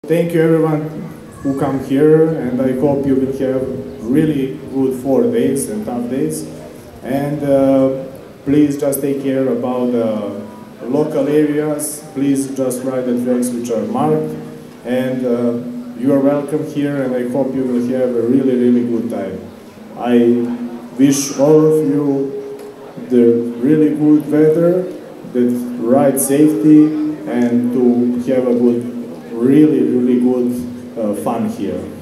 thank you everyone who come here, and I hope you will have really good 4 days and tough days. And please just take care about the local areas. Please just ride the tracks which are marked. And you are welcome here, and I hope you will have a really, really good time. I wish all of you the really good weather, that ride safety, and to have a good, really, really good fun here.